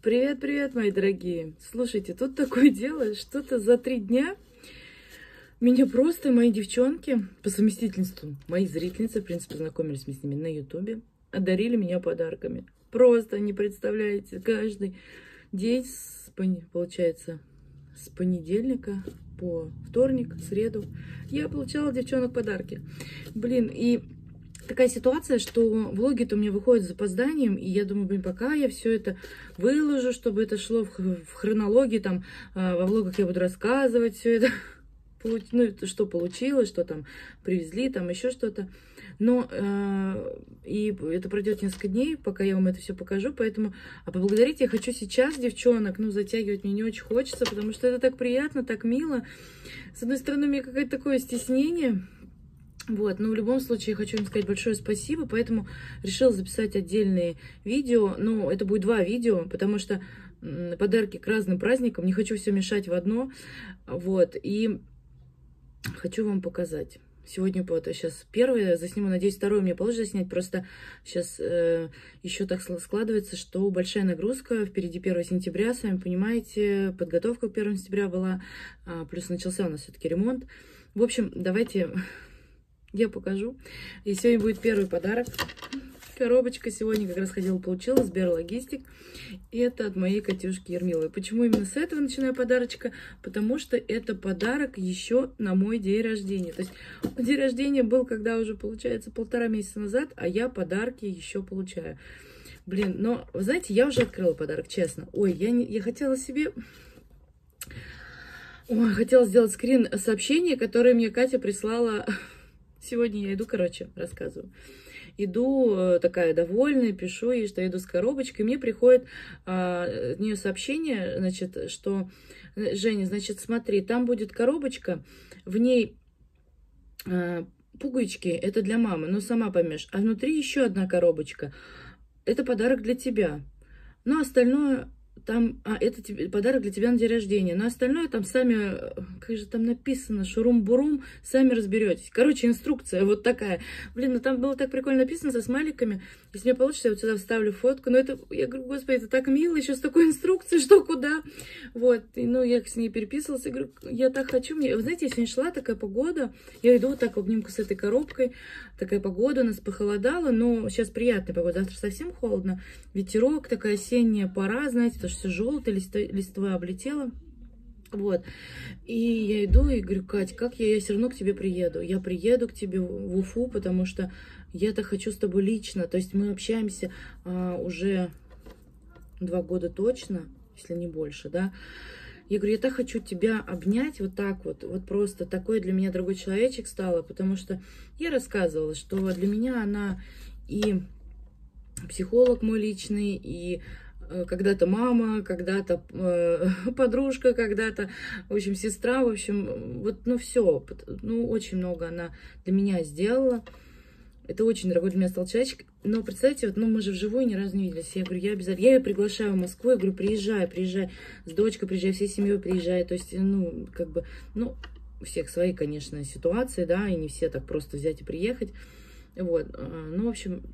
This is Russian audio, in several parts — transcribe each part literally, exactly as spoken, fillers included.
Привет, привет, мои дорогие. Слушайте, тут такое дело, что-то за три дня меня просто мои девчонки по совместительству, мои зрительницы, в принципе, познакомились мы с ними на ютубе, одарили меня подарками. Просто не представляете, каждый день, с, получается, с понедельника по вторник, среду, я получала от девчонок подарки. Блин, и такая ситуация, что влоги-то у меня выходят с запозданием, и я думаю, блин, пока я все это выложу, чтобы это шло в, в хронологии, там, во влогах я буду рассказывать все это, ну, что получилось, что там привезли, там еще что-то. Но э, и это пройдет несколько дней, пока я вам это все покажу, поэтому а поблагодарить я хочу сейчас девчонок, ну, затягивать мне не очень хочется, потому что это так приятно, так мило. С одной стороны, у меня какое-то такое стеснение. Вот, но в любом случае я хочу им сказать большое спасибо, поэтому решила записать отдельные видео, ну, это будет два видео, потому что подарки к разным праздникам, не хочу все мешать в одно, вот, и хочу вам показать. Сегодня вот сейчас первое засниму, надеюсь, второе мне получится снять, просто сейчас э, еще так складывается, что большая нагрузка, впереди первое сентября, сами понимаете, подготовка к первому сентября была, а, плюс начался у нас все-таки ремонт. В общем, давайте... Я покажу. И сегодня будет первый подарок. Коробочка сегодня как раз ходила, получила, Сберлогистик. И это от моей Катюшки Ермиловой. Почему именно с этого начинаю подарочка? Потому что это подарок еще на мой день рождения. То есть день рождения был, когда уже, получается, полтора месяца назад, а я подарки еще получаю. Блин, но, вы знаете, я уже открыла подарок, честно. Ой, я, не, я хотела себе... Ой, хотела сделать скрин сообщения, которое мне Катя прислала... Сегодня я иду, короче, рассказываю. Иду такая довольная, пишу ей, что я иду с коробочкой. Мне приходит а, от нее сообщение, значит, что Женя, значит, смотри, там будет коробочка, в ней а, пуговички, это для мамы, ну сама поймешь. А внутри еще одна коробочка, это подарок для тебя. Ну, остальное... Там, а, это тебе, подарок для тебя на день рождения. Но остальное там сами, как же там написано, шурум-бурум, сами разберетесь. Короче, инструкция вот такая. Блин, ну там было так прикольно написано со смайликами. Если мне получится, я вот сюда вставлю фотку. Но это, я говорю, господи, это так мило, еще с такой инструкцией, что куда. Вот, и, ну, я с ней переписывалась, я говорю, я так хочу. Мне, вы знаете, я сегодня шла, такая погода, я иду вот так в обнимку с этой коробкой, такая погода, у нас похолодало, но сейчас приятная погода, завтра совсем холодно. Ветерок, такая осенняя пора, знаете, то, что все желтое, листва, листва облетела. Вот. И я иду и говорю, Кать, как я, я все равно к тебе приеду. Я приеду к тебе в Уфу, потому что я-то хочу с тобой лично. То есть мы общаемся а, уже два года точно, если не больше, да. Я говорю, я так хочу тебя обнять вот так вот, вот просто такой для меня дорогой человечек стала, потому что я рассказывала, что для меня она и психолог мой личный, и когда-то мама, когда-то э, подружка, когда-то, в общем, сестра, в общем, вот, ну, все, ну, очень много она для меня сделала. Это очень дорогой для меня стал человечек. Но, представьте, вот, ну, мы же вживую ни разу не виделись. Я говорю, я обязательно, я ее приглашаю в Москву, я говорю, приезжай, приезжай, с дочкой приезжай, всей семьей приезжай. То есть, ну, как бы, ну, у всех свои, конечно, ситуации, да, и не все так просто взять и приехать. Вот, ну, в общем...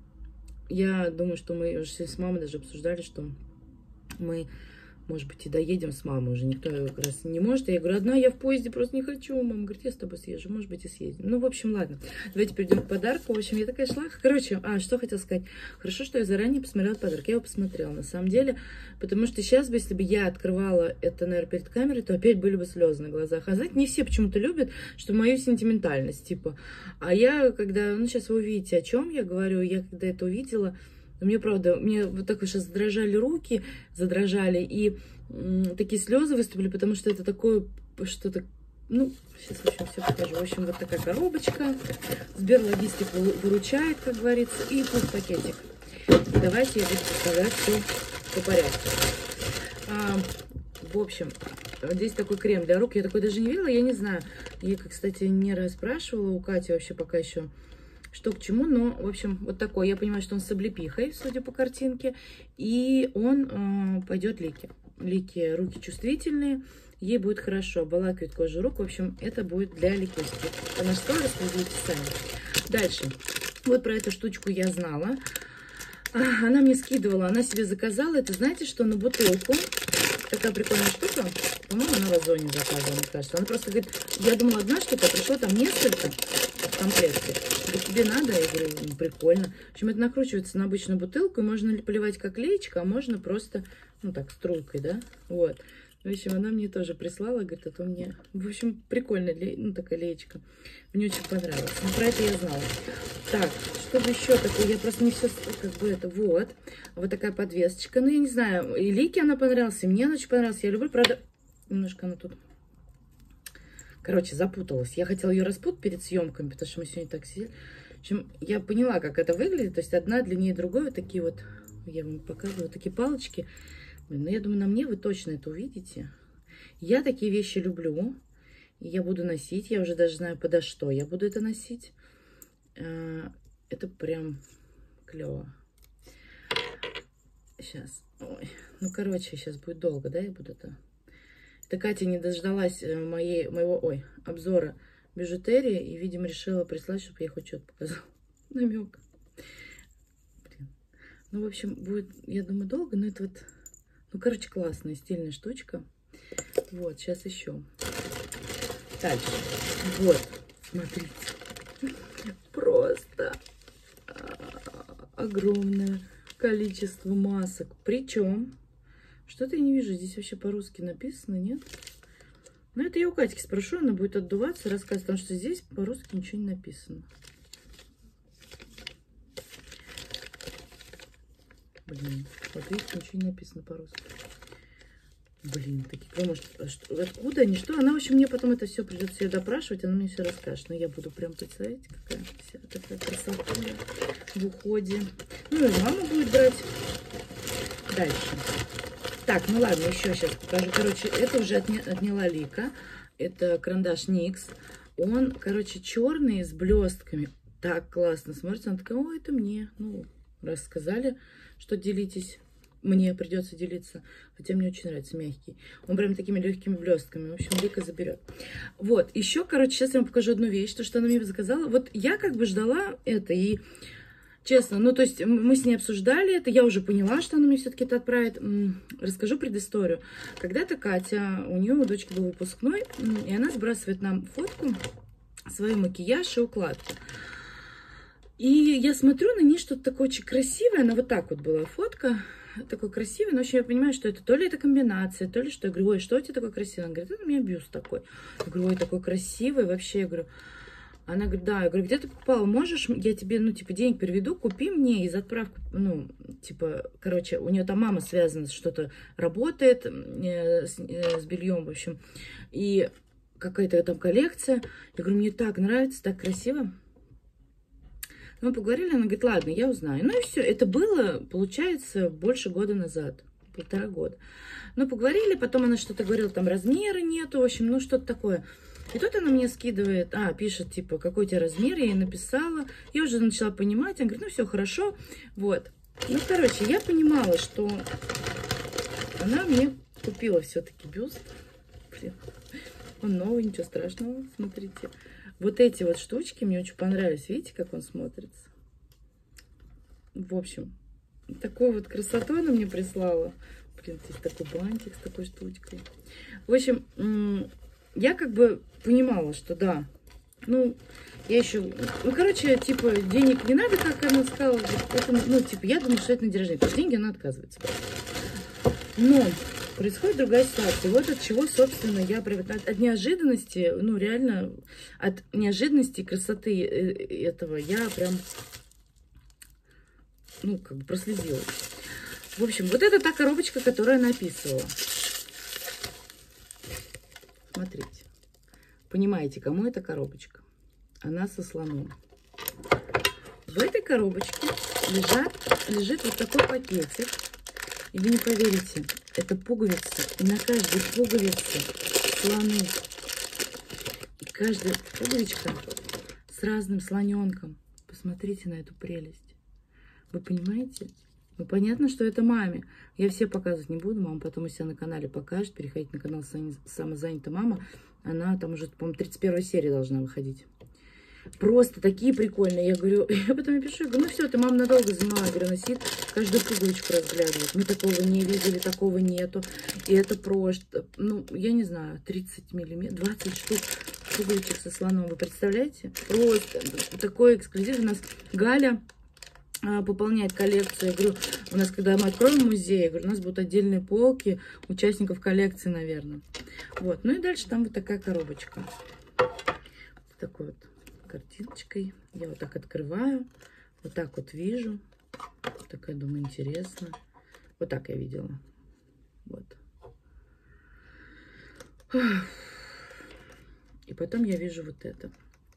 Я думаю, что мы уже с мамой даже обсуждали, что мы, может быть, и доедем с мамой. Уже никто как раз не может. Я говорю, одна я в поезде просто не хочу. Мама говорит, я с тобой съезжу, может быть, и съездим. Ну, в общем, ладно. Давайте перейдем к подарку. В общем, я такая шла. Короче, а, что хотела сказать. Хорошо, что я заранее посмотрела подарок. Я его посмотрела, на самом деле. Потому что сейчас, если бы я открывала это, наверное, перед камерой, то опять были бы слезы на глазах. А знаете, не все почему-то любят, что мою сентиментальность, типа. А я, когда, ну, сейчас вы увидите, о чем я говорю, я когда это увидела, мне, правда, мне вот так вот сейчас задрожали руки, задрожали, и м, такие слезы выступили, потому что это такое, что-то, ну, сейчас, в общем, все покажу. В общем, вот такая коробочка, Сберлогистик выручает, как говорится, и пакетик. И давайте я буду показать все по порядку. А, в общем, здесь такой крем для рук, я такой даже не видела, я не знаю. Я, кстати, не расспрашивала у Кати вообще пока еще, что к чему, но, в общем, вот такой. Я понимаю, что он с облепихой, судя по картинке, и он э, пойдет Лике. Лике руки чувствительные, ей будет хорошо, обволакивает кожу рук. В общем, это будет для Лики. Она что, распределите сами. Дальше. Вот про эту штучку я знала. Она мне скидывала, она себе заказала. Это, знаете что, на бутылку. Такая прикольная штука. По-моему, она в Озоне заказывала, мне кажется. Она просто говорит, я думала одна штука, а пришло там несколько в комплекте. Говорит, тебе надо? Я говорю, ну, прикольно. В общем, это накручивается на обычную бутылку. И можно ли поливать как леечко, а можно просто, ну так, струйкой, да? Вот. В общем, она мне тоже прислала, говорит, это у меня... В общем, прикольная, ну, такая леечка. Мне очень понравилось. Ну, про это я знала. Так, что бы еще такое? Я просто не все, как бы, это, вот. Вот такая подвесочка. Ну, я не знаю, и Лике она понравилась, и мне она очень понравилась. Я люблю, правда, немножко она тут... Короче, запуталась. Я хотела ее распутать перед съемками, потому что мы сегодня так сидели. В общем, я поняла, как это выглядит. То есть одна длиннее другой. Вот такие вот, я вам показываю, вот такие палочки. Блин, ну я думаю, на мне вы точно это увидите. Я такие вещи люблю. И я буду носить. Я уже даже знаю, подо что я буду это носить. Это прям клево. Сейчас. Ой. Ну, короче, сейчас будет долго, да, я буду это... Это Катя не дождалась моей, моего, ой, обзора бижутерии. И, видимо, решила прислать, чтобы я хоть что-то показала. Намек. Блин. Ну, в общем, будет, я думаю, долго, но это вот... Ну, короче, классная, стильная штучка. Вот, сейчас еще. Дальше. Вот, смотрите. Просто огромное количество масок. Причем, что-то я не вижу, здесь вообще по-русски написано, нет? Ну, это я у Катьки спрошу, она будет отдуваться, рассказывать, потому что здесь по-русски ничего не написано. Блин, вот видите, ничего не написано по-русски. Блин, такие, может, откуда они, что? Она, в общем, мне потом это все придется ее допрашивать, она мне все расскажет. Но я буду прям, представляете, какая вся такая красота в уходе. Ну, и мама будет брать. Дальше. Так, ну ладно, еще сейчас покажу. Короче, это уже отня, отняла Лика. Это карандаш Никс. Он, короче, черный с блестками. Так классно смотрится. Она такая, ой, это мне. Ну, раз сказали, что делитесь, мне придется делиться. Хотя мне очень нравится мягкий. Он прям такими легкими блестками. В общем, Лика заберет. Вот, еще, короче, сейчас я вам покажу одну вещь, то, что она мне заказала. Вот я как бы ждала это и... Честно, ну, то есть мы с ней обсуждали это, я уже поняла, что она мне все-таки это отправит. Расскажу предысторию. Когда-то Катя, у нее у дочки был выпускной, и она сбрасывает нам фотку, свой макияж и укладку. И я смотрю на ней что-то такое очень красивое, она вот так вот была фотка, такой красивый, но очень я понимаю, что это то ли это комбинация, то ли что. Я говорю, ой, что у тебя такое красивое? Она говорит, это у меня бюст такой. Я говорю, ой, такой красивый, вообще, я говорю... Она говорит, да, я говорю, где ты покупала, можешь, я тебе, ну, типа, денег переведу, купи мне из отправки, ну, типа, короче, у нее там мама связана, что-то работает э, с, э, с бельем, в общем, и какая-то там коллекция. Я говорю, мне так нравится, так красиво. Мы поговорили, она говорит, ладно, я узнаю. Ну и все, это было, получается, больше года назад, полтора года. Ну, поговорили, потом она что-то говорила, там размера нету, в общем, ну, что-то такое. И тут она мне скидывает, а, пишет, типа, какой у тебя размер, я ей написала. Я уже начала понимать, она говорит, ну, все хорошо, вот. Ну, короче, я понимала, что она мне купила все-таки бюст. Блин, он новый, ничего страшного, смотрите. Вот эти вот штучки мне очень понравились, видите, как он смотрится? В общем, такую вот красоту она мне прислала. Блин, здесь такой бантик с такой штучкой. В общем... Я как бы понимала, что да, ну, я еще, ну, короче, типа, денег не надо, как она сказала, поэтому, ну, типа, я думаю, что это на день рождения, потому что деньги она отказывается. Но происходит другая ситуация. Вот от чего, собственно, я от, от неожиданности, ну, реально, от неожиданности и красоты этого я прям, ну, как бы прослезилась. В общем, вот это та коробочка, которую она описывала. Смотрите. Понимаете, кому эта коробочка? Она со слоном. В этой коробочке лежат, лежит вот такой пакетик. И вы не поверите, это пуговица. И на каждой пуговице слоны. И каждая пуговичка с разным слоненком. Посмотрите на эту прелесть. Вы понимаете? Ну, понятно, что это маме. Я все показывать не буду. Мама потом у себя на канале покажет. Переходите на канал «Самозанятая мама». Она там уже, по-моему, тридцать первая серия должна выходить. Просто такие прикольные. Я говорю, я потом ей пишу, я говорю, ну все, ты, мама, надолго занимала. Я говорю, носит, каждую пуговичку разглядывает. Мы такого не видели, такого нету. И это просто, ну, я не знаю, тридцать миллиметров, двадцать штук пуговичек со слоном. Вы представляете? Просто такой эксклюзив. У нас Галя а, пополняет коллекцию. Я говорю, у нас, когда мы откроем музей, я говорю, у нас будут отдельные полки участников коллекции, наверное. Вот. Ну и дальше там вот такая коробочка. С такой вот картиночкой. Я вот так открываю. Вот так вот вижу. Такая, думаю, интересно. Вот так я видела. Вот. И потом я вижу вот это.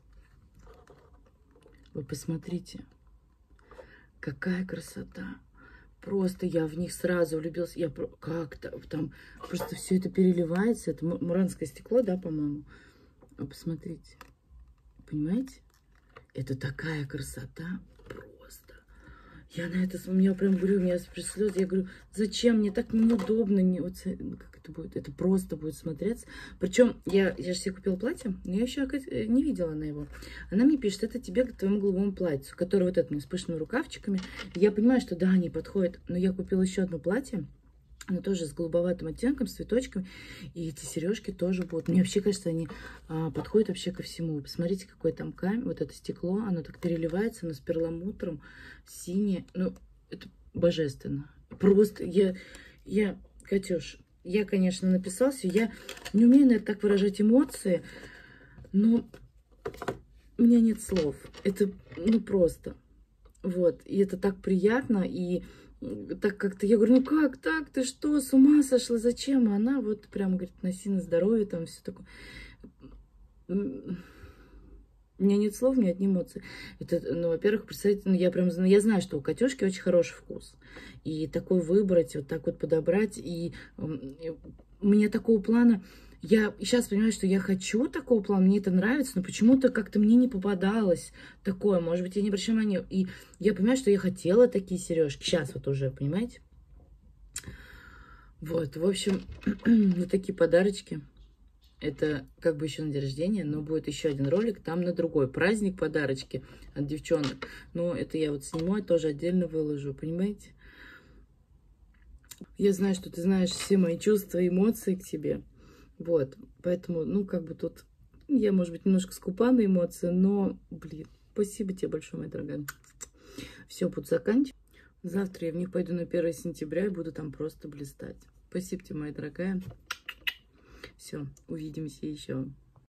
Вы посмотрите. Какая красота. Просто я в них сразу влюбилась. Я как-то там просто все это переливается. Это муранское стекло, да, по-моему. А посмотрите. Понимаете? Это такая красота. Просто. Я на это, у меня прям, говорю, у меня слезы. Я говорю, зачем? Мне так неудобно. Не, вот, как это будет? Это просто будет смотреться. Причем я, я же себе купила платье, но я еще не видела на его. Она мне пишет, это тебе к твоему голубому платью, которое вот это с пышными рукавчиками. Я понимаю, что да, они подходят. Но я купила еще одно платье. Оно тоже с голубоватым оттенком, с цветочками. И эти сережки тоже будут. Мне вообще кажется, они а, подходят вообще ко всему. Вы посмотрите, какой там камень. Вот это стекло, оно так переливается, оно с перламутром, синее. Ну, это божественно. Просто я, я, Катюш, я, конечно, написала все. Я не умею, наверное, так выражать эмоции. Но у меня нет слов. Это, ну, просто. Вот. И это так приятно. И так как-то я говорю, ну как так, ты что, с ума сошла, зачем? А она вот прям говорит, носи на здоровье, там все такое. У меня нет слов, у меня одни эмоции. Это, ну, во-первых, представьте, ну, я прям я знаю, что у Катюшки очень хороший вкус. И такой выбрать, вот так вот подобрать. И, и у меня такого плана. Я сейчас понимаю, что я хочу такого плана, мне это нравится, но почему-то как-то мне не попадалось такое. Может быть, я не обращаю внимания. И я понимаю, что я хотела такие сережки. Сейчас вот уже, понимаете? Вот, в общем, вот такие подарочки. Это как бы еще на день рождения, но будет еще один ролик, там на другой праздник подарочки от девчонок. Но это я вот сниму и тоже отдельно выложу, понимаете? Я знаю, что ты знаешь все мои чувства и эмоции к тебе. Вот, поэтому, ну, как бы тут я, может быть, немножко скупа на эмоции, но, блин, спасибо тебе большое, моя дорогая. Все, буду заканчивать. Завтра я в них пойду на первое сентября и буду там просто блистать. Спасибо тебе, моя дорогая. Все, увидимся еще.